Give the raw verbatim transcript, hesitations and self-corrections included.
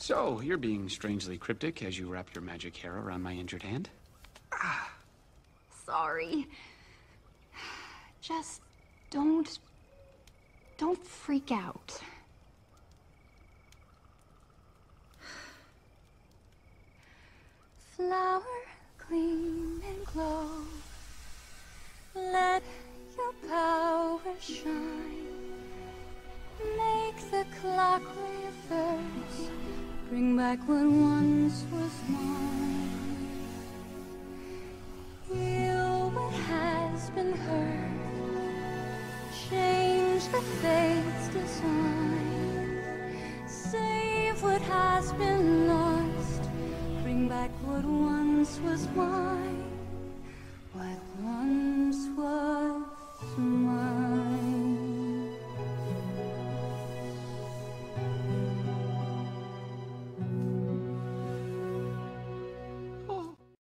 So, you're being strangely cryptic as you wrap your magic hair around my injured hand? Ah. Sorry. Just don't... don't freak out. Flower, gleam and glow. Let your power shine. Make the clock reverse. Bring back what once was mine. Heal what has been hurt. Change the fate's design. Save what has been lost. Bring back what once was mine. What once was